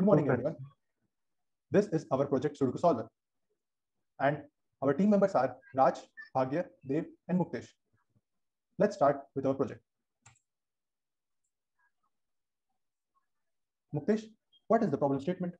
Good morning, Super. everyone. This is our project Sudoku Solver. And our team members are Raj, Bhagya, Dev, and Muktesh. Let's start with our project. Muktesh, what is the problem statement?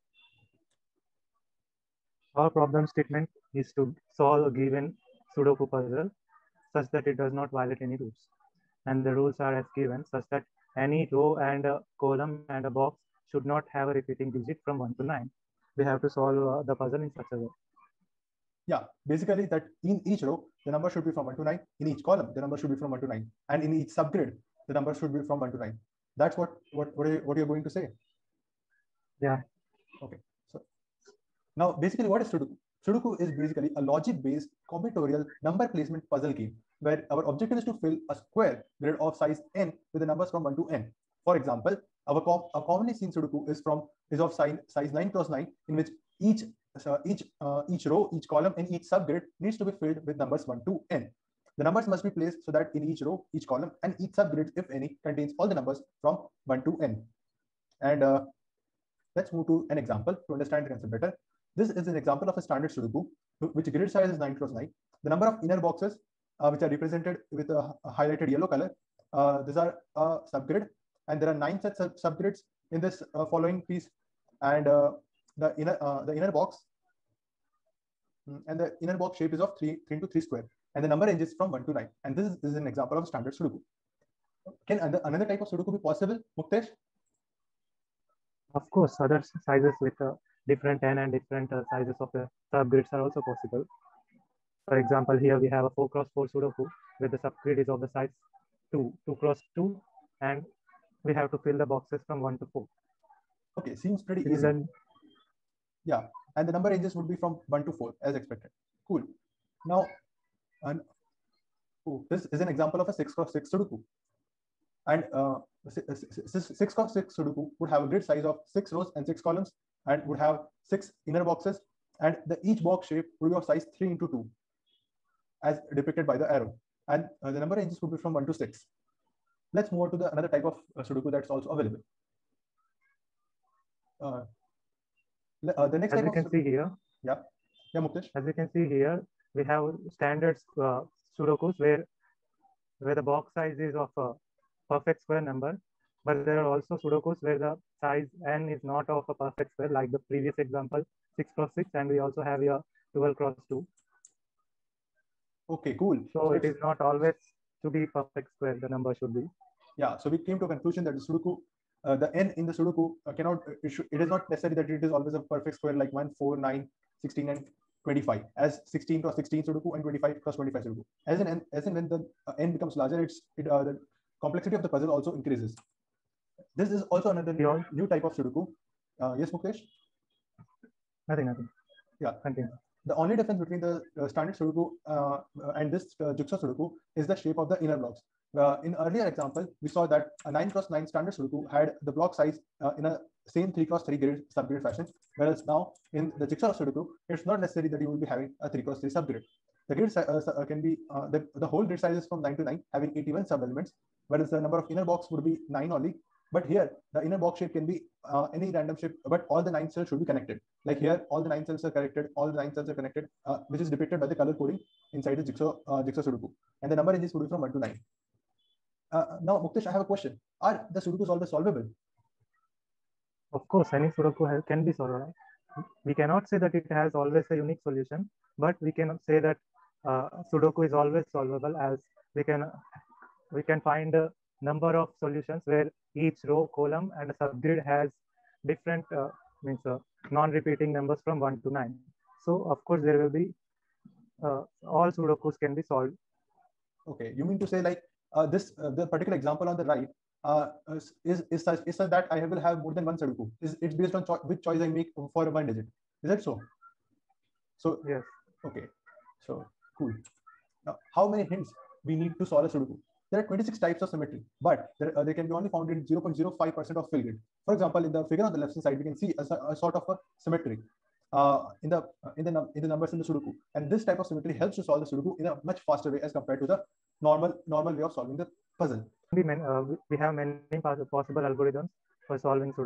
Our problem statement is to solve a given Sudoku puzzle such that it does not violate any rules. And the rules are as given such that any row and a column and a box should not have a repeating digit from 1 to 9. We have to solve the puzzle in such a way. Yeah, basically that in each row, the number should be from 1 to 9. In each column, the number should be from 1 to 9. And in each subgrid, the number should be from 1 to 9. That's what you're going to say. Yeah. Okay. So now basically what is Sudoku? Sudoku is basically a logic-based combinatorial number placement puzzle game where our objective is to fill a square grid of size n with the numbers from 1 to n. For example, a commonly seen Sudoku is of size 9 cross 9, in which each row, each column, and each subgrid needs to be filled with numbers 1 to n. The numbers must be placed so that in each row, each column, and each subgrid, if any, contains all the numbers from 1 to n. And let's move to an example to understand the concept better. This is an example of a standard Sudoku, which grid size is 9 cross 9. The number of inner boxes, which are represented with a highlighted yellow color, these are a subgrid, and there are 9 such subgrids in this following piece. And the inner box shape is of 3 into 3 square, and the number ranges from 1 to 9. And this is an example of standard Sudoku. Can another type of Sudoku be possible, Muktesh? Of course, other sizes with different n and different sizes of the subgrids are also possible. For example, here we have a 4 cross 4 Sudoku where the subgrid is of the size 2 cross 2, and we have to fill the boxes from 1 to 4. Okay, seems pretty easy. Yeah, and the number ranges would be from 1 to 4 as expected. Cool. Now, this is an example of a 6 cross 6 Sudoku. And 6 cross 6 Sudoku would have a grid size of 6 rows and 6 columns, and would have 6 inner boxes, and each box shape would be of size 3 into 2 as depicted by the arrow, and the number ranges would be from 1 to 6. Let's move on to another type of Sudoku that's also available. The next as you can see here, Muktesh. As you can see here, we have standard Sudokus where the box size is of a perfect square number, but there are also Sudokus where the size n is not of a perfect square, like the previous example 6 cross 6, and we also have here 12 cross 2. Okay, cool. So it is not always to be perfect square, the number should be. Yeah, so we came to a conclusion that the Sudoku, the n in the Sudoku it is not necessary that it is always a perfect square like 1, 4, 9, 16, and 25, as 16 cross 16 Sudoku and 25 cross 25 Sudoku. As in when the n becomes larger, the complexity of the puzzle also increases. This is also another new type of Sudoku. Yes, Mukesh? Nothing. Yeah. Continue. The only difference between the standard Sudoku and this Jigsaw Sudoku is the shape of the inner blocks. In earlier example, we saw that a 9 cross 9 standard Sudoku had the block size in a same 3 cross 3 grid subgrid fashion, whereas now in the Jigsaw Sudoku, it's not necessary that you will be having a 3 cross 3 subgrid. The grid can be the whole grid size is from 9 to 9, having 81 sub-elements, whereas the number of inner box would be 9 only. But here, the inner box shape can be any random shape, but all the 9 cells should be connected. Like here, all the 9 cells are connected, which is depicted by the color coding inside the Jigsaw Sudoku. And the number ranges would be from 1 to 9. Now, Muktesh, I have a question. Are the Sudokus always solvable? Of course, any Sudoku can be solved. We cannot say that it has always a unique solution, but we can say that Sudoku is always solvable, as we can find a number of solutions where each row, column, and a subgrid has different non-repeating numbers from 1 to 9. So, of course, there will be all Sudokus can be solved. Okay, you mean to say like the particular example on the right is such that I will have more than one Sudoku. It's based on which choice I make for one digit. Is that so? So yes. Okay. So cool. Now, how many hints we need to solve a Sudoku? There are 26 types of symmetry, but they can be only found in 0.05% of fill grid. For example, in the figure on the left side, we can see a sort of a symmetry in the numbers in the Sudoku, and this type of symmetry helps to solve the Sudoku in a much faster way as compared to the normal way of solving the puzzle. We have many possible algorithms for solving Sudokus.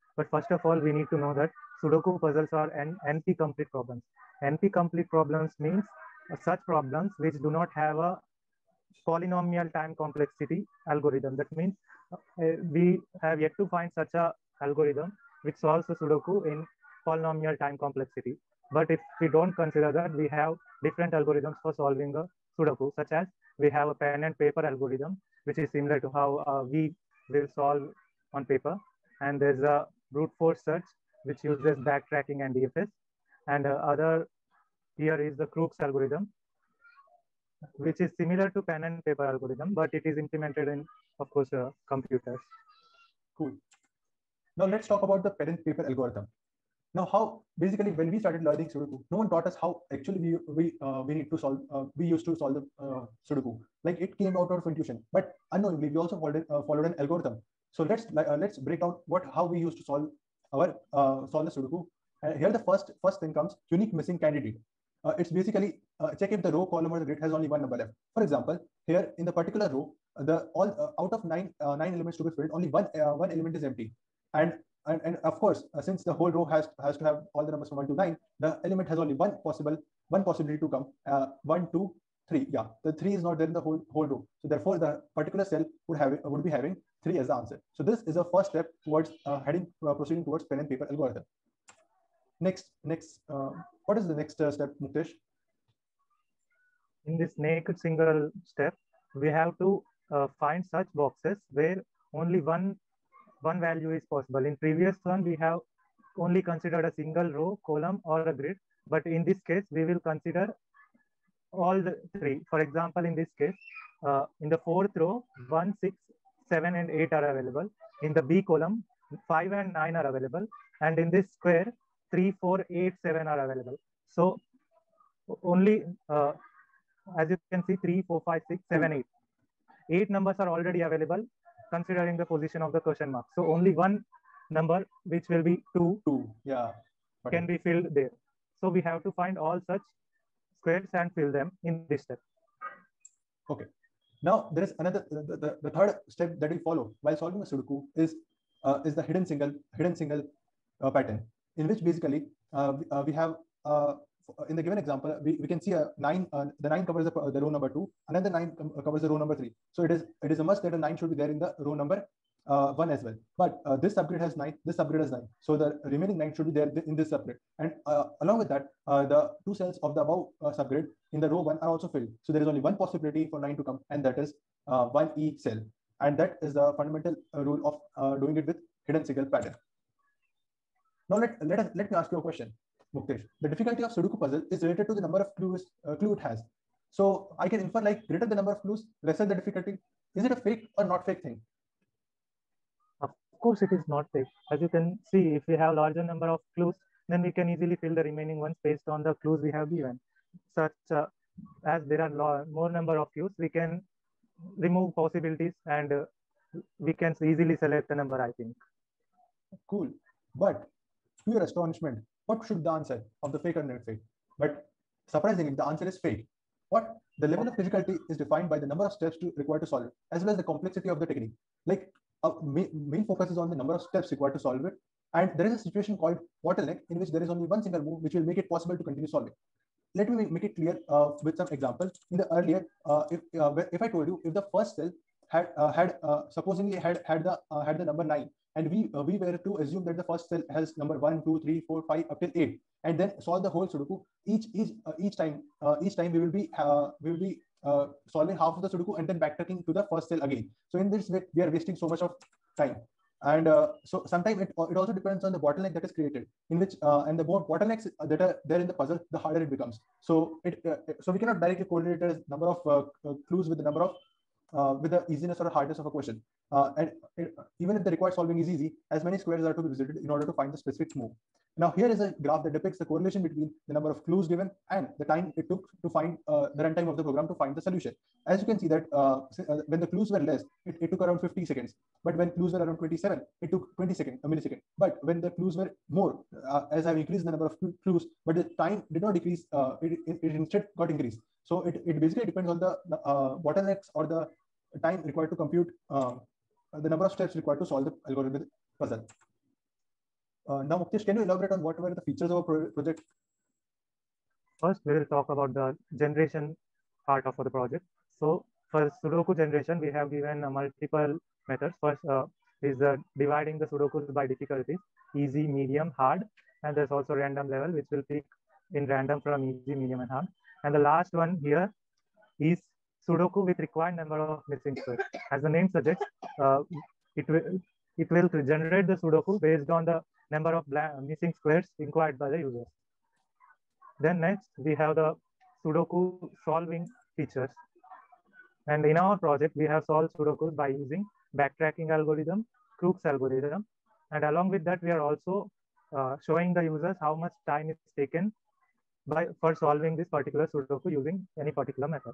But first of all, we need to know that Sudoku puzzles are NP-complete problems. NP-complete problems means such problems which do not have a polynomial time complexity algorithm. That means we have yet to find such a algorithm which solves the Sudoku in polynomial time complexity. But if we don't consider that, we have different algorithms for solving the Sudoku, such as we have a pen and paper algorithm, which is similar to how we will solve on paper. And there's a brute force search, which uses backtracking and DFS. And other here is the Crookes algorithm, which is similar to pen and paper algorithm, but it is implemented in, of course, computers. Cool. Now let's talk about the pen and paper algorithm. Now, how basically when we started learning Sudoku, no one taught us how actually we need to solve. We used to solve the Sudoku. Like it came out of intuition, but unknowingly we also followed an algorithm. So let's break down how we used to solve the Sudoku. Here the first thing comes unique missing candidate. It's basically check if the row, column, or the grid has only one number left. For example, here in the particular row, out of nine elements to be filled, only one element is empty, and of course, since the whole row has to have all the numbers from 1 to 9, the element has only one possibility to come. 1, 2, 3. Yeah, the 3 is not there in the whole row. So therefore, the particular cell would be having 3 as the answer. So this is a first step towards proceeding towards pen and paper algorithm. Next, what is the next step, Muktesh? In this naked single step, we have to find such boxes where only one value is possible. In previous one, we have only considered a single row, column, or a grid. But in this case, we will consider all the 3. For example, in this case, in the 4th row, 1, 6, 7, and 8 are available. In the B column, 5 and 9 are available. And in this square, 3, 4, 8, 7 are available. So only, as you can see, 3, 4, 5, 6, 7, 8. 8 numbers are already available considering the position of the question mark. So only one number, which will be 2, yeah, can be filled there. So we have to find all such squares and fill them in this step. Okay. Now there is another, the third step that we follow while solving a Sudoku is the hidden single pattern, in which basically we have in the given example, we can see a 9. The 9 covers the row number 2. Another 9 covers the row number 3. So it is a must that a 9 should be there in the row number 1 as well. But this subgrid has 9. This subgrid has 9. So the remaining 9 should be there in this subgrid. And along with that, the 2 cells of the above subgrid in the row 1 are also filled. So there is only one possibility for 9 to come, and that is 1E cell. And that is the fundamental rule of doing it with hidden single pattern. Now let me ask you a question, Muktesh. The difficulty of Sudoku puzzle is related to the number of clue it has. So I can infer like greater the number of clues, lesser the difficulty. Is it a fake or not fake thing? Of course, it is not fake. As you can see, if we have larger number of clues, then we can easily fill the remaining ones based on the clues we have given. Such as there are more number of clues, we can remove possibilities and we can easily select the number, I think. Cool. But to your astonishment, what should the answer of the fake or not fake? But surprisingly, the answer is fake. What? The level of difficulty is defined by the number of steps required to solve it, as well as the complexity of the technique. Like main focus is on the number of steps required to solve it. And there is a situation called bottleneck in which there is only one single move which will make it possible to continue solving. Let me make it clear with some examples. In the earlier, if I told you if the first cell supposedly had the number 9, and we were to assume that the first cell has number 1, 2, 3, 4, 5 up till 8, and then solve the whole Sudoku. Each time we will be solving half of the Sudoku and then backtracking to the first cell again. So in this way, we are wasting so much of time. And so sometimes it also depends on the bottleneck that is created, in which and the more bottlenecks that are there in the puzzle, the harder it becomes. So so we cannot directly correlate the number of clues with the number of with the easiness or hardness of a question. Even if the required solving is easy, as many squares are to be visited in order to find the specific move. Now here is a graph that depicts the correlation between the number of clues given and the time it took to find the runtime of the program to find the solution. As you can see that when the clues were less, it took around 50 seconds. But when clues were around 27, it took 20 seconds, a millisecond. But when the clues were more, as I've increased the number of clues, but the time did not decrease, it instead got increased. So it basically depends on the bottlenecks or the time required to compute the number of steps required to solve the algorithm puzzle. Now, Muktesh, can you elaborate on what were the features of a project? First, we will talk about the generation part of the project. So for Sudoku generation, we have given multiple methods. First is dividing the Sudokus by difficulties, easy, medium, hard, and there's also random level, which will pick in random from easy, medium, and hard. And the last one here is Sudoku with required number of missing squares. As the name suggests, uh, it will generate the Sudoku based on the number of missing squares inquired by the users. Then next, we have the Sudoku solving features. And in our project, we have solved Sudoku by using backtracking algorithm, Crookes algorithm. And along with that, we are also showing the users how much time is taken for solving this particular Sudoku using any particular method.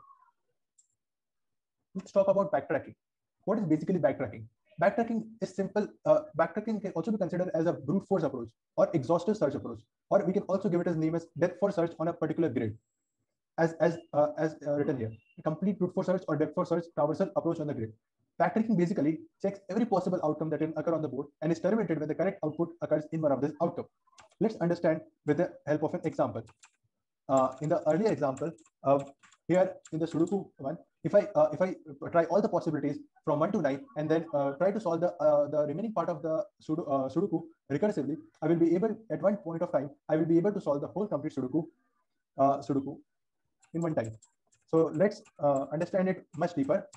Let's talk about backtracking. What is basically backtracking? Backtracking is simple. Backtracking can also be considered as a brute force approach or exhaustive search approach, or we can also give it as name as depth first search on a particular grid, as written here. A complete brute force search or depth first search traversal approach on the grid. Backtracking basically checks every possible outcome that can occur on the board and is terminated when the correct output occurs in one of this outcome. Let's understand with the help of an example. In the earlier example, here in the Sudoku one, if I try all the possibilities from 1 to 9 and then try to solve the remaining part of the Sudoku recursively, I will be able, at one point of time, I will be able to solve the whole complete Sudoku in one time. So let's understand it much deeper.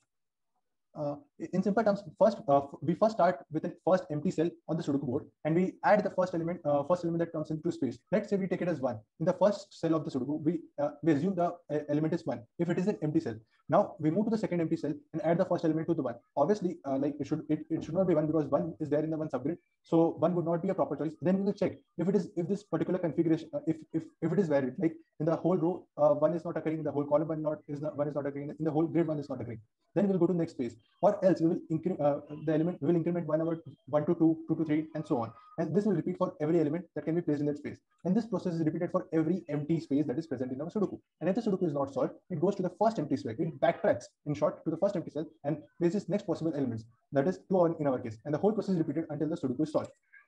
In simple terms, we first start with a first empty cell on the Sudoku board, and we add the first element that comes into space. Let's say we take it as 1. In the first cell of the Sudoku, we assume the element is 1 if it is an empty cell. Now we move to the second empty cell and add the first element to the 1. Obviously, like it should not be 1 because 1 is there in the 1 subgrid, so 1 would not be a proper choice. Then we will check if this particular configuration, if it is valid, like in the whole row 1 is not occurring, in the whole column 1 is not occurring, in the whole grid 1 is not occurring. Then we'll go to the next phase, or else we will the element will increment 1 over 1 to 2, 2 to 3, and so on. And this will repeat for every element that can be placed in that space. And this process is repeated for every empty space that is present in our Sudoku. And if the Sudoku is not solved, it goes to the first empty space. It backtracks, in short, to the first empty cell and places next possible elements. That is 2 in our case. And the whole process is repeated until the Sudoku is solved.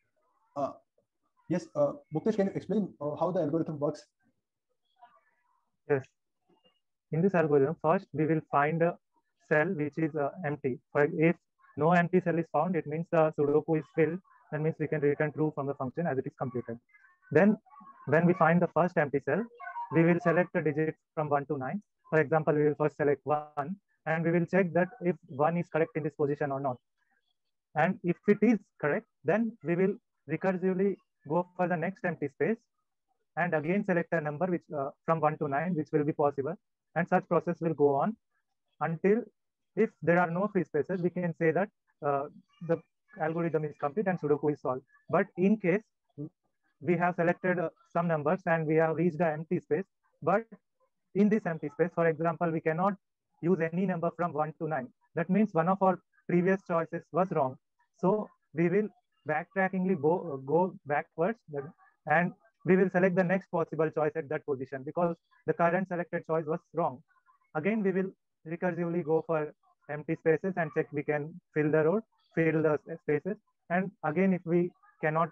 Yes, Muktesh, can you explain how the algorithm works? Yes. In this algorithm, first we will find a cell which is empty. If no empty cell is found, it means the Sudoku is filled. That means we can return true from the function as it is completed. Then when we find the first empty cell, we will select the digits from 1 to 9. For example, we will first select 1 and we will check that if 1 is correct in this position or not. And if it is correct, then we will recursively go for the next empty space and again select a number which from 1 to 9, which will be possible. And such process will go on until, if there are no free spaces, we can say that the algorithm is complete and Sudoku is solved. But in case we have selected some numbers and we have reached an empty space, but in this empty space, for example, we cannot use any number from 1 to 9. That means one of our previous choices was wrong. So we will backtrackingly go backwards and we will select the next possible choice at that position because the current selected choice was wrong. Again, we will recursively go for empty spaces and check we can fill the spaces. And again, if we cannot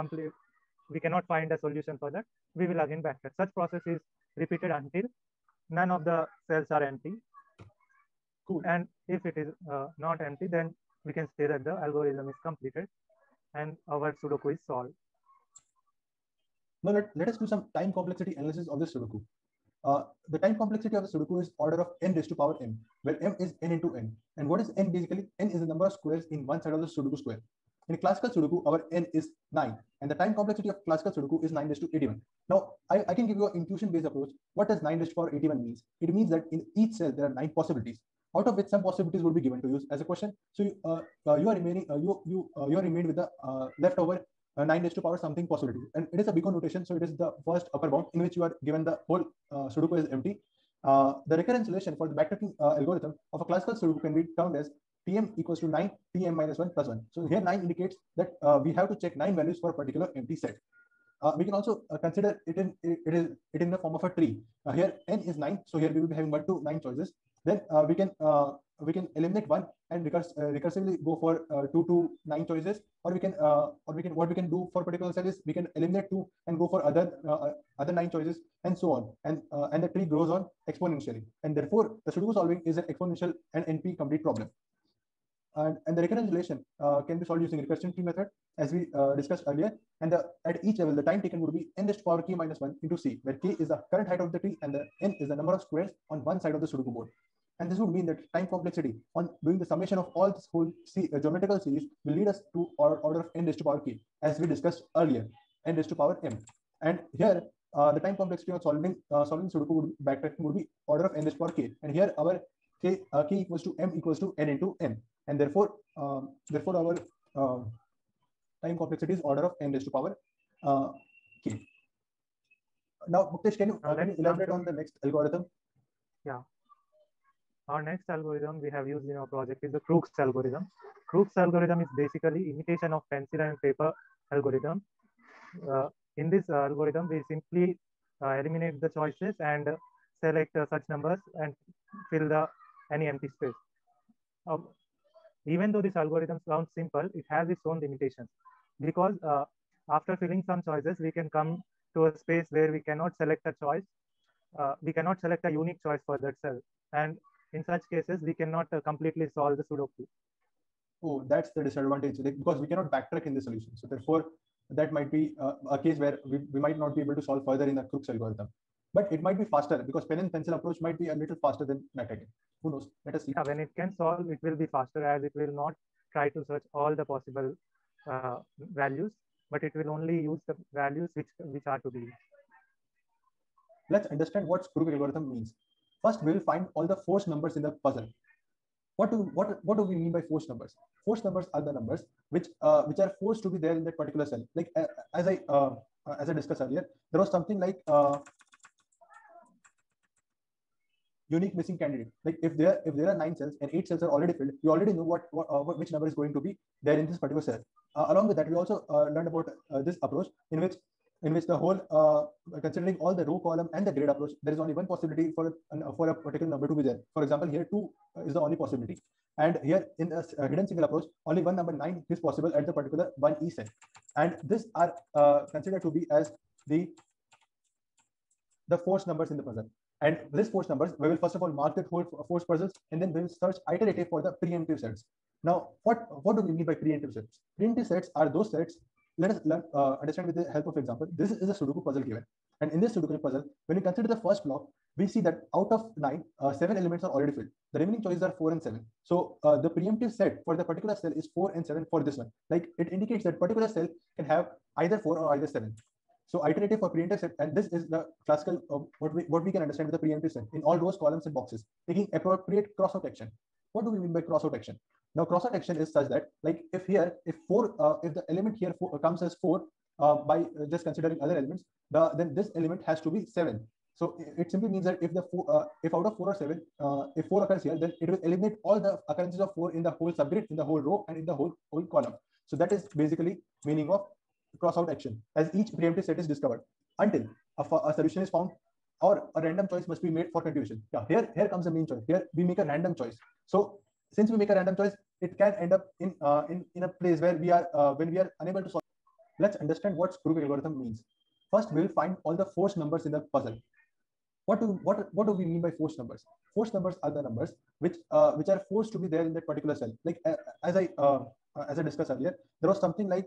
find a solution for that, we will again backtrack. Such process is repeated until none of the cells are empty. Cool. And if it is not empty, then we can say that the algorithm is completed and our Sudoku is solved. Now let us do some time complexity analysis of the Sudoku. The time complexity of the Sudoku is order of n raised to power m, where m is n into n. And what is n basically? N is the number of squares in one side of the Sudoku square. In classical Sudoku, our n is 9, and the time complexity of classical Sudoku is 9 raised to 81. Now, I can give you an intuition-based approach. What does 9 raised to power 81 means? It means that in each cell there are 9 possibilities, out of which some possibilities would be given to you as a question. So you are remaining with the leftover 9 raised to power something possibility, and it is a Bicon notation, so it is the first upper bound in which you are given the whole Sudoku is empty. The recurrence relation for the backtracking algorithm of a classical Sudoku can be termed as Tm equals to 9 Tm minus 1 plus 1. So here 9 indicates that we have to check 9 values for a particular empty set. We can also consider it in the form of a tree. Here n is 9, so here we will be having 1 to 9 choices. Then we can eliminate one and recursively go for 2 to 9 choices, or what we can do for particular cell is we can eliminate 2 and go for other 9 choices, and so on, and the tree grows on exponentially, and therefore the Sudoku solving is an exponential and NP complete problem. And the recurrence relation can be solved using recursion tree method, as we discussed earlier. And at each level, the time taken would be n raised to power k minus 1 into c, where k is the current height of the tree and the n is the number of squares on one side of the Sudoku board. And this would mean that time complexity on doing the summation of all this whole geometrical series will lead us to order of n raised to power k, as we discussed earlier, n raised to power m. And here, the time complexity of solving Sudoku backtracking would be order of n raised to power k. And here our k equals to m equals to n into m. And therefore our time complexity is order of n raised to power k. Now, Muktesh, can you elaborate on the next algorithm? Yeah. Our next algorithm we have used in our project is the Crookes algorithm. Crookes algorithm is basically imitation of pencil and paper algorithm. In this algorithm, we simply eliminate the choices and select such numbers and fill any empty space. Even though this algorithm sounds simple, it has its own limitations, because after filling some choices, we can come to a space where we cannot select a choice. We cannot select a unique choice for that cell. And in such cases, we cannot completely solve the Sudoku. Oh, that's the disadvantage, because we cannot backtrack in the solution. So therefore, that might be a case where we might not be able to solve further in the Crookes algorithm. But it might be faster, because pen and pencil approach might be a little faster than backtracking. Who knows? Let us see. Yeah, when it can solve, it will be faster, as it will not try to search all the possible values, but it will only use the values which are to be used. Let's understand what Crookes algorithm means. First, we will find all the forced numbers in the puzzle. What do we mean by forced numbers? Forced numbers are the numbers which are forced to be there in that particular cell. Like as I discussed earlier, there was something like unique missing candidate. Like if there are 9 cells and 8 cells are already filled, you already know which number is going to be there in this particular cell. Along with that, we also learned about this approach in which the whole considering all the row, column, and the grid approach, there is only one possibility for a particular number to be there. For example, here 2 is the only possibility, and here in the hidden single approach, only one number 9 is possible at the particular 1e cell, and these are considered to be as the forced numbers in the puzzle. And these forced numbers, we will first of all mark that whole forced puzzles, and then we will search iterative for the preemptive sets. Now, what do we mean by preemptive sets? Preemptive sets are those sets. Let us understand with the help of example. This is a Sudoku puzzle given, and in this Sudoku puzzle, when we consider the first block, we see that out of 9, 7 elements are already filled. The remaining choices are 4 and 7. So the preemptive set for the particular cell is 4 and 7 for this one. Like it indicates that particular cell can have either 4 or either 7. So iterative for preemptive set, and this is the classical what we can understand with the preemptive set in all rows, columns, and boxes, taking appropriate crossout action. What do we mean by crossout action? Now, crossout action is such that, like if the element here comes as 4 by just considering other elements, then this element has to be 7. So it simply means that if out of 4 or 7, if 4 occurs here, then it will eliminate all the occurrences of 4 in the whole subgrid, in the whole row, and in the whole column. So that is basically meaning of crossout action, as each preemptive set is discovered until a solution is found, or a random choice must be made for continuation. Yeah, here comes the main choice. Here we make a random choice. So since we make a random choice, it can end up in a place where we are when we are unable to solve. Let's understand what Crookes algorithm means. First, we will find all the forced numbers in the puzzle. What do we mean by forced numbers? Forced numbers are the numbers which are forced to be there in that particular cell. Like as I discussed earlier, there was something like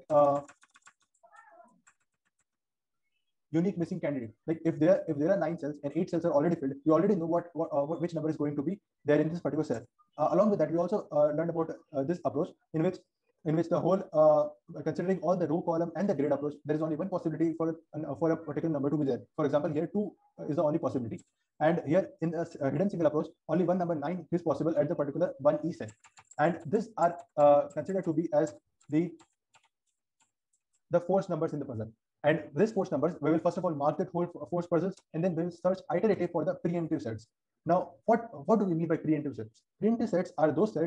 unique missing candidate. Like if there are 9 cells and 8 cells are already filled, you already know which number is going to be there in this particular cell. Along with that, we also learned about this approach in which the whole considering all the row, column, and the grid approach, there is only one possibility for a particular number to be there. For example, here 2 is the only possibility, and here in the hidden single approach, only one number 9 is possible at the particular 1e cell, and these are considered to be as the forced numbers in the puzzle. And these forced numbers, we will first of all mark that whole forced puzzles, and then we will search iterative for the preemptive sets. Now, what do we mean by preemptive sets? Preemptive sets are those sets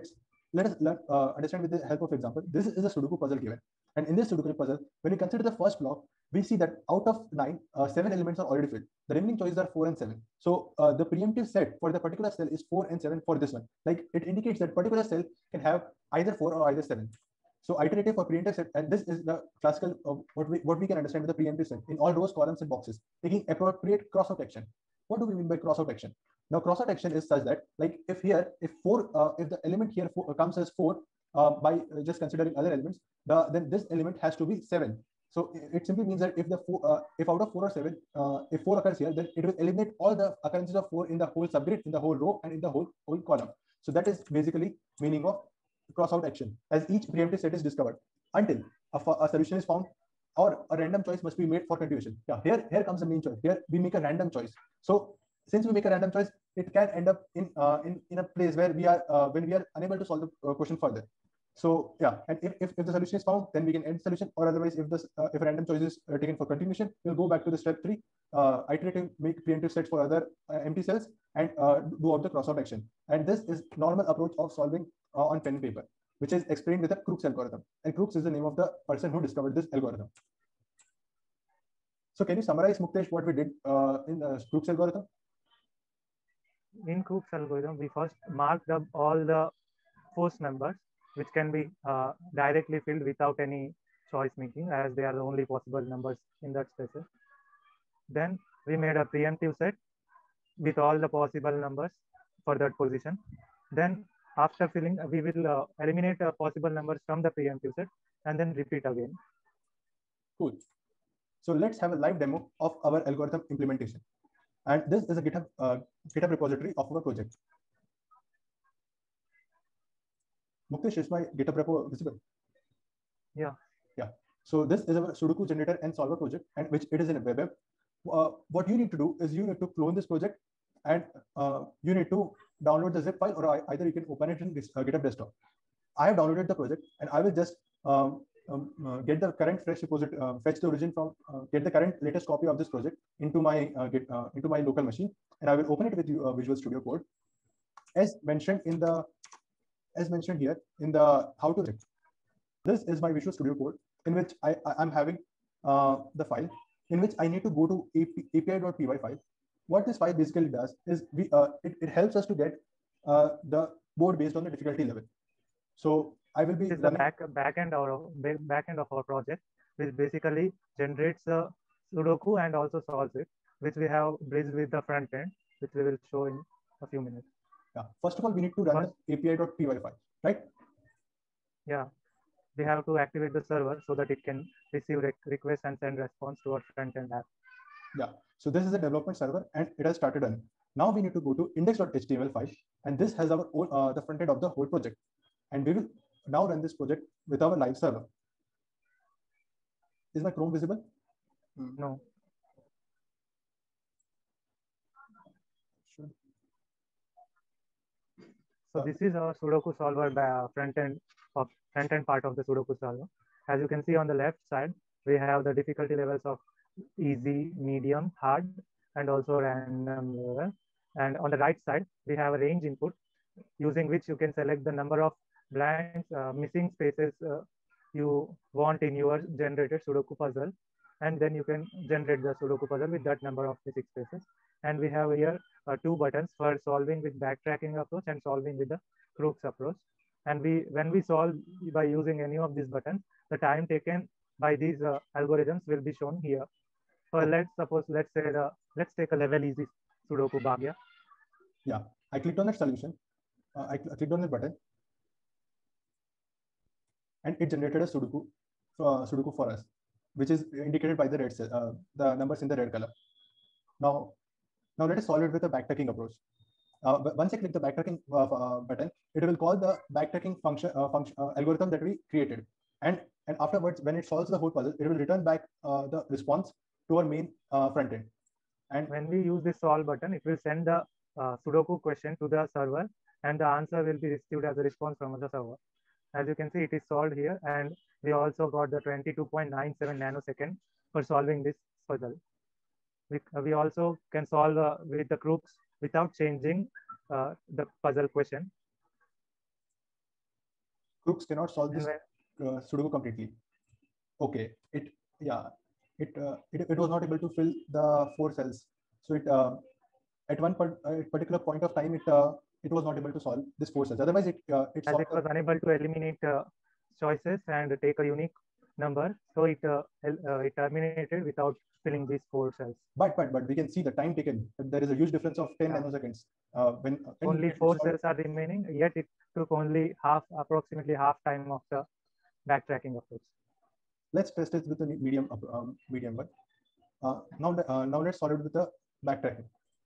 let us understand with the help of example. This is a Sudoku puzzle given. And in this Sudoku puzzle, when we consider the first block, we see that out of 9, 7 elements are already filled. The remaining choices are 4 and 7. So the preemptive set for the particular cell is 4 and 7 for this one. Like it indicates that particular cell can have either 4 or either 7. So iterative or preemptive set, and this is the classical what we can understand with the preemptive set in all rows, columns, and boxes, taking appropriate crossout action. What do we mean by crossout action? Now, crossout action is such that, like, if the element here comes as 4 by just considering other elements, then this element has to be 7. So it simply means that if out of 4 or 7, if 4 occurs here, then it will eliminate all the occurrences of 4 in the whole subgrid, in the whole row, and in the whole column. So that is basically meaning of crossout action, as each preemptive set is discovered until a solution is found, or a random choice must be made for continuation. Yeah, here comes the main choice. Here we make a random choice. So since we make a random choice, it can end up in a place where we are when we are unable to solve the question further. So yeah, and if the solution is found, then we can end solution, or otherwise, if a random choice is taken for continuation, we'll go back to the step 3, iterative, make preemptive sets for other empty cells, and do out the crossout action. And this is normal approach of solving on pen and paper, which is explained with the Crookes algorithm. And Crookes is the name of the person who discovered this algorithm. So can you summarize, Muktesh, what we did in Crookes algorithm? In Crookes algorithm, we first marked up all the force members, which can be directly filled without any choice making, as they are the only possible numbers in that space. Then we made a preemptive set with all the possible numbers for that position. Then after filling, we will eliminate possible numbers from the preemptive set and then repeat again. Cool. So let's have a live demo of our algorithm implementation. And this is a GitHub repository of our project. Muktesh, is my GitHub repo visible? Yeah. Yeah. So this is our Sudoku generator and solver project, and which it is in a web app. What you need to do is you need to clone this project, and you need to download the zip file, or either you can open it in this GitHub desktop. I have downloaded the project, and I will just get the current fresh repository, fetch the origin from, get the current latest copy of this project into my local machine, and I will open it with Visual Studio Code, as mentioned here in the how to. This is my Visual Studio Code, in which I'm having the file, in which I need to go to api.py file. What this file basically does is it helps us to get the board based on the difficulty level. So I will be this is the backend of our project, which basically generates the Sudoku and also solves it, which we have bridged with the front end, which we will show in a few minutes. Yeah. First of all, we need to run the api.py file, right? Yeah. We have to activate the server so that it can receive requests and send response to our front end app. Yeah. So this is a development server, and it has started running. Now we need to go to index.html file, and this has our the front end of the whole project. And we will now run this project with our live server. Is my Chrome visible? No. Sure. So this is our Sudoku solver front end part of the Sudoku solver. As you can see on the left side, we have the difficulty levels of easy, medium, hard, and also random level. And on the right side, we have a range input, using which you can select the number of blanks, missing spaces you want in your generated Sudoku puzzle. And then you can generate the Sudoku puzzle with that number of missing spaces. And we have here 2 buttons for solving with backtracking approach and solving with the Crookes approach. And when we solve by using any of these buttons, the time taken by these algorithms will be shown here. So let's take a level easy Sudoku Bhagya. Yeah, I clicked on that solution. I clicked on the button, and it generated a Sudoku for us, which is indicated by the red cell, the numbers in the red color. Now let us solve it with a backtracking approach. Once I click the backtracking button, it will call the backtracking function algorithm that we created, and afterwards, when it solves the whole puzzle, it will return back the response to our main front end. And when we use this solve button, it will send the Sudoku question to the server, and the answer will be received as a response from the server. As you can see, it is solved here, and we also got the 22.97 nanosecond for solving this puzzle. We also can solve with the Crookes without changing the puzzle question. Crookes cannot solve And this when, Sudoku completely. Okay, it was not able to fill the 4 cells. So it at one particular point of time it was not able to solve this 4 cells. Otherwise, it as solved it was unable to eliminate choices and take a unique number, so it terminated without filling these 4 cells. But we can see the time taken. There is a huge difference of 10 Yeah. nanoseconds. When Only 4 cells are remaining, yet it took only approximately half time of the backtracking approach. Let's test it with the medium one. Now let's solve it with the backtracking.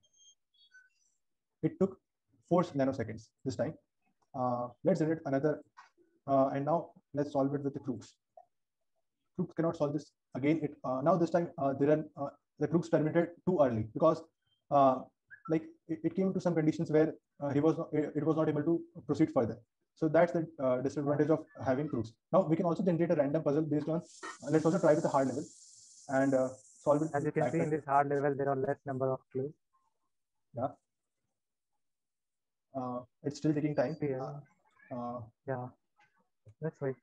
It took 4 nanoseconds this time. Let's generate another, and now let's solve it with the Crookes. Crookes cannot solve this again. Now this time the Crookes terminated too early because like it came to some conditions where it was not able to proceed further. So that's the disadvantage of having Crookes. Now we can also generate a random puzzle based on. Let's also try with the hard level and solve it. As you can see in this hard level, there are less number of clues. Yeah. It's still taking time. Yeah. Let's wait.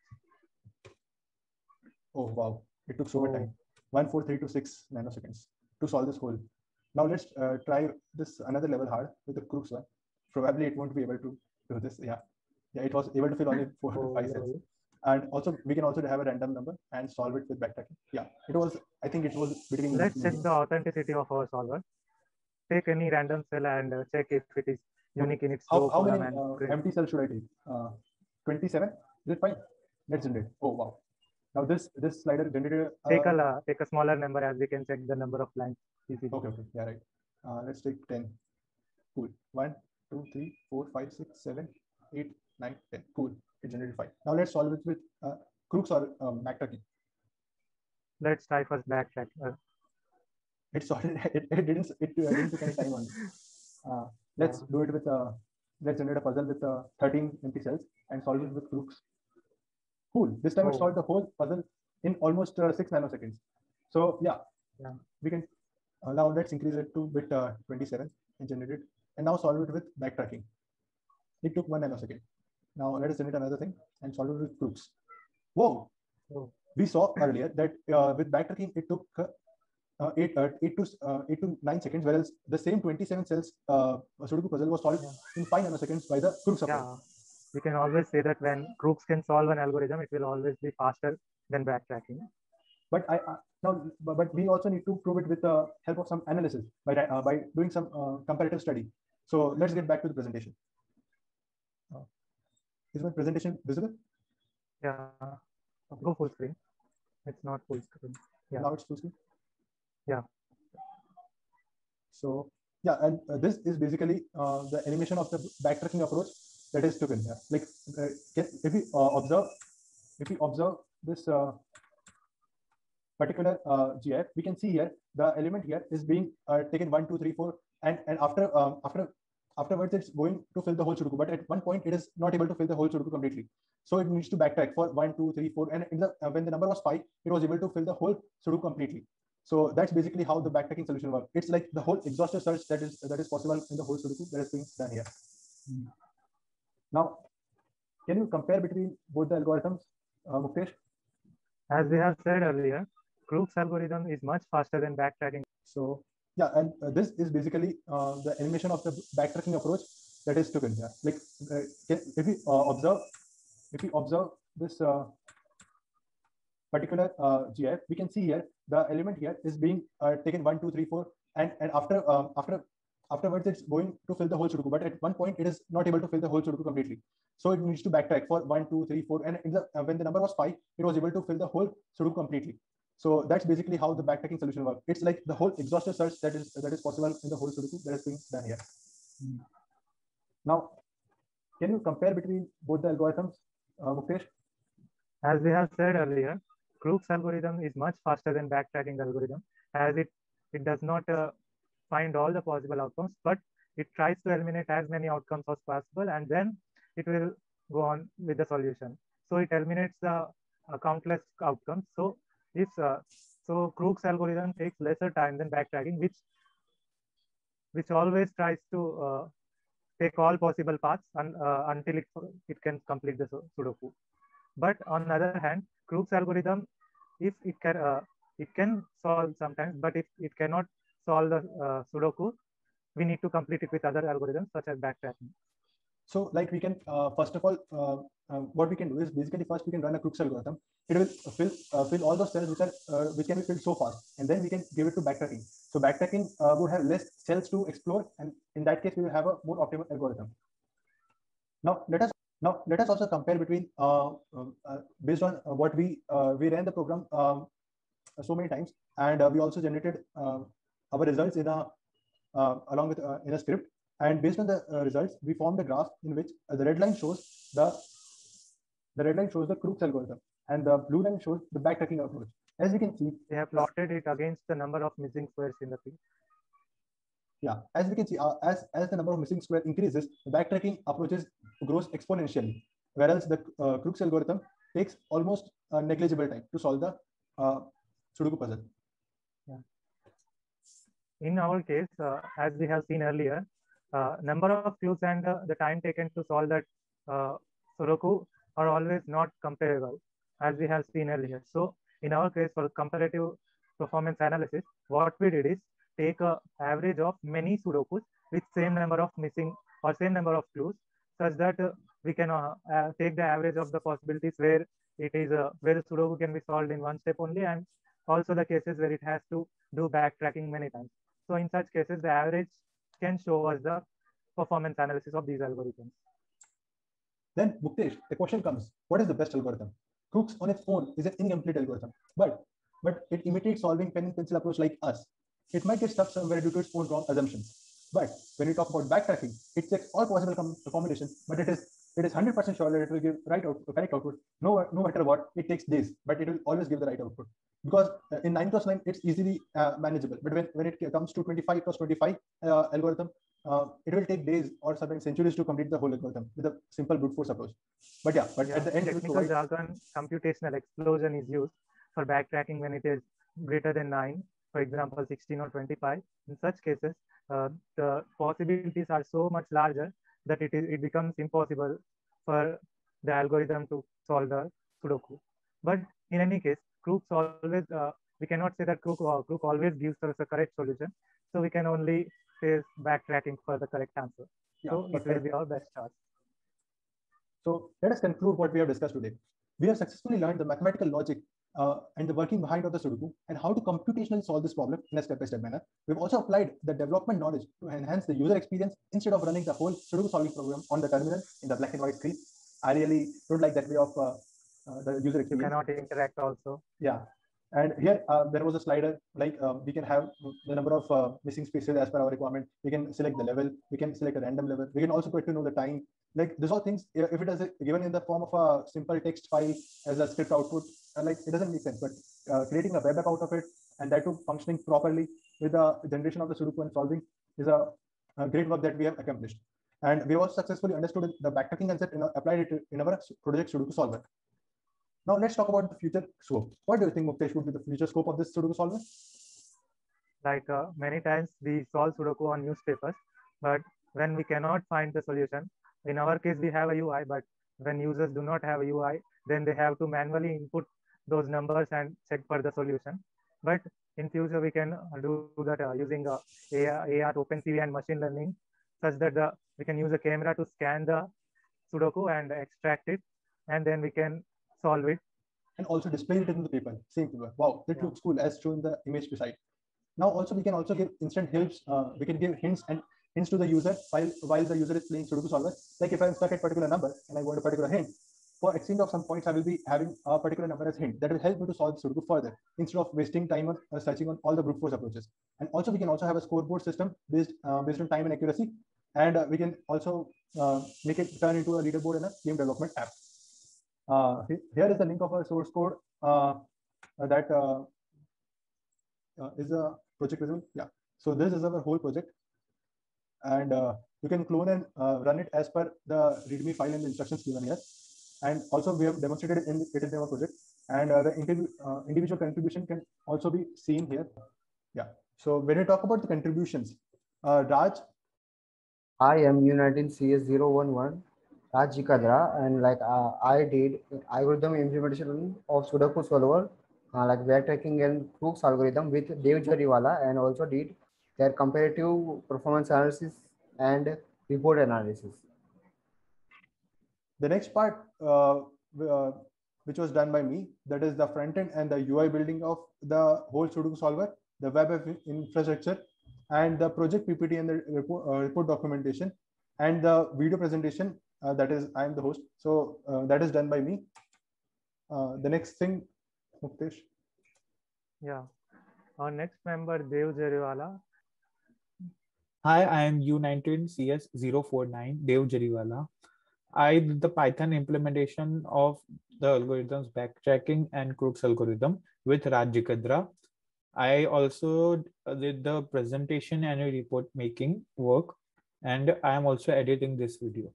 Oh wow! It took so much time. 14326 nanoseconds to solve this whole. Now let's try this another level hard with the Crookes one. Probably it won't be able to do this. Yeah, it was able to fill only 4 to 5 cells. And also we can also have a random number and solve it with backtracking. Yeah, I think it was between. Let's check the authenticity of our solver. Take any random cell and check if it is unique in its row, how column, many and empty cells should I take? 27. Is it fine? Let's generate. Oh wow! Now this slider generated. Take a smaller number as we can check the number of lines easily. Okay. Yeah, right. Let's take 10. Cool. 1, 2, 3, 4, 5, 6, 7, 8, 9, 10. Cool. It generated 5. Now let's solve it with Crookes or backtracking. Let's try first backtrack. It didn't take any time on it. Let's do it with let's generate a puzzle with 13 empty cells and solve it with Crookes. Cool. This time it solved the whole puzzle in almost 6 nanoseconds. So yeah. We can now let's increase it to bit 27 and generate it, and now solve it with backtracking. It took 1 nanosecond. Now let us generate another thing and solve it with Crookes. Whoa! We saw earlier that with backtracking it took 8 to 9 seconds, whereas the same 27 cells Sudoku puzzle was solved in 5 nanoseconds by the Crookes approach. Yeah, we can always say that when Crookes can solve an algorithm, it will always be faster than backtracking. But but we also need to prove it with the help of some analysis by doing some comparative study. So let's get back to the presentation. Is my presentation visible? Yeah. Go full screen. It's not full screen. Yeah. Now it's full screen. Yeah. So yeah, and this is basically the animation of the backtracking approach that is taken here. Like if we observe this particular GIF, we can see here the element here is being taken 1, 2, 3, 4, and afterwards it's going to fill the whole Sudoku. But at one point it is not able to fill the whole Sudoku completely, so it needs to backtrack for 1, 2, 3, 4, and when the number was 5, it was able to fill the whole Sudoku completely. So that's basically how the backtracking solution works. It's like the whole exhaustive search that is possible in the whole Sudoku that is being done here. Now, can you compare between both the algorithms, Muktesh? As we have said earlier, Crookes algorithm is much faster than backtracking. So yeah, and this is basically the animation of the backtracking approach that is taken here. Like if we observe this particular GIF, we can see here the element here is being taken 1, 2, 3, 4, and afterwards it's going to fill the whole Sudoku. But at one point it is not able to fill the whole Sudoku completely, so it needs to backtrack for 1, 2, 3, 4, and when the number was 5, it was able to fill the whole Sudoku completely. So that's basically how the backtracking solution works. It's like the whole exhaustive search that is possible in the whole Sudoku that is being done here. Now, can you compare between both the algorithms, Muktesh? As we have said earlier, Crookes algorithm is much faster than backtracking algorithm, as it does not find all the possible outcomes, but it tries to eliminate as many outcomes as possible, and then it will go on with the solution. So it eliminates the countless outcomes. So so Crookes algorithm takes lesser time than backtracking, which always tries to take all possible paths until it can complete the Sudoku. But on the other hand, Crookes algorithm, if it can solve sometimes, but if it cannot solve the Sudoku, we need to complete it with other algorithms such as backtracking. So like we can, first of all, what we can do is basically first we can run a Crookes algorithm. It will fill all those cells which can be filled so fast, and then we can give it to backtracking. So backtracking would have less cells to explore, and in that case we will have a more optimal algorithm. Now let us also compare between based on what we ran the program so many times, and we also generated our results in a along with in a script. And based on the results, we formed a graph in which the red line shows the Crookes algorithm, and the blue line shows the backtracking approach. As you can see, we have plotted it against the number of missing squares in the field. Yeah, as we can see, as the number of missing square increases, the backtracking approaches grows exponentially, whereas the Crookes algorithm takes almost a negligible time to solve the Sudoku puzzle. Yeah. In our case, as we have seen earlier, number of clues and the time taken to solve that Sudoku are always not comparable, as we have seen earlier. So in our case, for comparative performance analysis, what we did is take an average of many Sudokus with same number of missing or same number of clues, such that we can take the average of the possibilities where it is where the Sudoku can be solved in one step only, and also the cases where it has to do backtracking many times. So in such cases, the average can show us the performance analysis of these algorithms. Then, Muktesh, the question comes: what is the best algorithm? Crookes on its own is an incomplete algorithm, but it imitates solving pen and pencil approach like us. It might get stuck somewhere due to its own wrong assumptions. But when we talk about backtracking, it checks all possible combinations, but it is 100% sure that it will give correct output. No matter what, it takes days, but it will always give the right output. Because in 9x9, it's easily manageable. But when it comes to 25x25 algorithm, it will take days or sometimes centuries to complete the whole algorithm with a simple brute force approach. But at the end, technical jargon, computational explosion is used for backtracking when it is greater than 9, for example, 16 or 25. In such cases, the possibilities are so much larger that it becomes impossible for the algorithm to solve the Sudoku. But in any case, Crookes always, we cannot say that Crookes always gives us a correct solution. So we can only say backtracking for the correct answer. Yeah, so it will be our best chance. So let us conclude what we have discussed today. We have successfully learned the mathematical logic and the working behind of the Sudoku and how to computationally solve this problem in a step-by-step manner. We've also applied the development knowledge to enhance the user experience instead of running the whole Sudoku solving program on the terminal in the black and white screen. I really don't like that way of the user experience. You cannot interact also. Yeah. And here there was a slider, like we can have the number of missing spaces as per our requirement. We can select the level, we can select a random level. We can also get to know the time. Like these all things, if it is given in the form of a simple text file as a script output, like it doesn't make sense. But creating a web app out of it and that too functioning properly with the generation of the Sudoku and solving is a great work that we have accomplished. And we also successfully understood the backtracking concept and applied it in our project Sudoku solver. Now let's talk about the future scope. What do you think, Muktesh, would be the future scope of this Sudoku solver? Like many times we solve Sudoku on newspapers, but when we cannot find the solution, in our case we have a UI, but when users do not have a UI, then they have to manually input those numbers and check for the solution. But in future we can do that using AR, OpenCV and machine learning, such that we can use a camera to scan the Sudoku and extract it, and then we can solve it. And also display it in the paper, same paper. Wow, that looks cool as shown the image beside. Now also we can also give instant helps. We can give hints to the user while the user is playing Sudoku solver. Like if I'm stuck at a particular number and I want a particular hint, for exchange of some points, I will be having a particular number as hint. That will help me to solve Sudoku further instead of wasting time on searching on all the brute force approaches. And also we can also have a scoreboard system based on time and accuracy. And we can also make it turn into a leaderboard in a game development app. Here is the link of our source code that is a project visible. Yeah. So this is our whole project, and you can clone and run it as per the README file and the instructions given here. And also we have demonstrated it in our project, and the individual contribution can also be seen here. Yeah. So when we talk about the contributions, Raj I am U19CS011 Raj Kadra, and I did algorithm implementation of Sudoku solver, like backtracking and Crookes algorithm with Dev Jariwala, and also did their comparative performance analysis and report analysis. The next part, which was done by me, that is the front end and the UI building of the whole Sudoku solver, the web infrastructure, and the project PPT and the report documentation, and the video presentation. That is, I am the host. So that is done by me. The next thing, Muktesh. Yeah. Our next member, Dev Jariwala. Hi, I am U19CS049, Dev Jariwala. I did the Python implementation of the algorithms backtracking and Crookes algorithm with Raj Kadra. I also did the presentation and report making work, and I am also editing this video.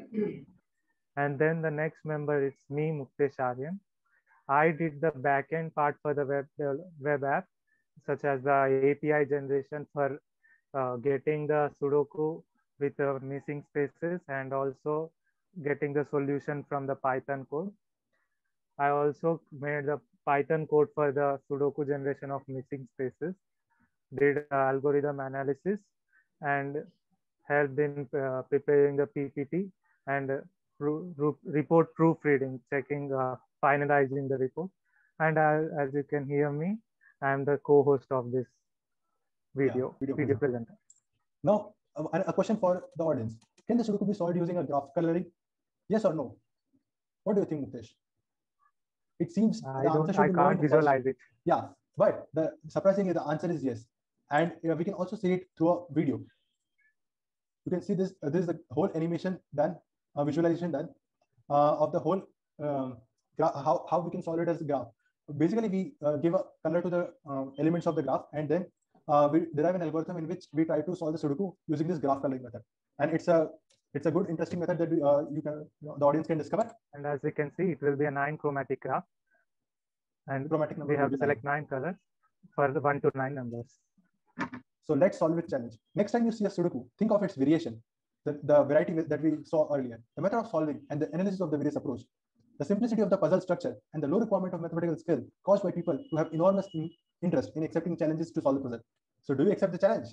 And then the next member is me, Muktesh Aryan. I did the backend part for the web app, such as the API generation for getting the Sudoku with the missing spaces and also getting the solution from the Python code. I also made the Python code for the Sudoku generation of missing spaces, did algorithm analysis, and helped in preparing the PPT and report proofreading, checking, finalizing the report. And as you can hear me, I am the co-host of this video presenter. Now, a question for the audience. Can the Sudoku be solved using a graph coloring? Yes or no? What do you think, Muktesh? It seems I can't visualize it. Yeah, but the surprisingly, the answer is yes. And we can also see it through a video. You can see this. This is the whole animation done, visualization done of the whole how we can solve it as a graph. Basically, we give a color to the elements of the graph, and then we derive an algorithm in which we try to solve the Sudoku using this graph coloring method. And it's a good, interesting method that the audience can discover. And as you can see, it will be a 9 chromatic graph, and chromatic we have to select 9 colors for the 1 to 9 numbers. So let's solve it challenge. Next time you see a Sudoku, think of its variation, the variety that we saw earlier, the method of solving, and the analysis of the various approach, the simplicity of the puzzle structure, and the low requirement of mathematical skill caused by people who have enormous interest in accepting challenges to solve the puzzle. So do you accept the challenge?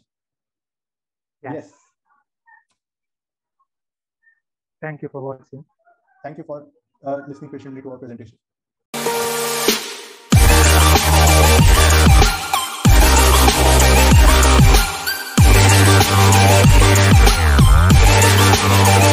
Yes. Thank you for watching. Thank you for listening patiently to our presentation. Yeah.